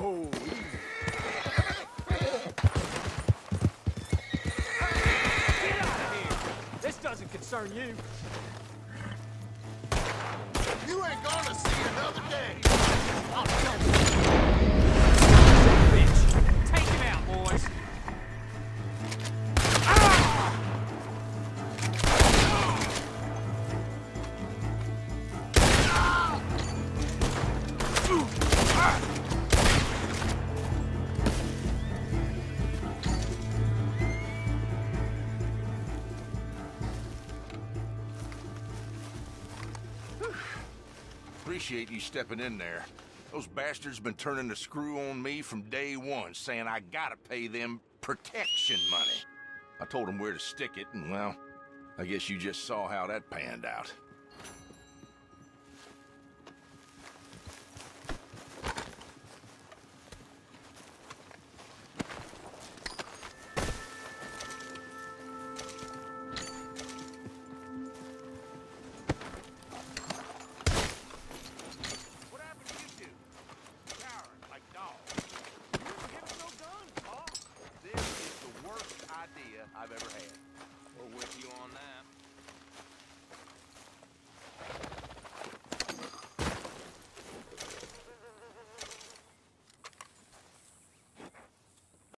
Get out of here! This doesn't concern you. You ain't gonna see another day. Bitch! Take him out, boys! Appreciate you stepping in there. Those bastards been turning the screw on me from day one, saying I gotta pay them protection money. I told them where to stick it, and well, I guess you just saw how that panned out.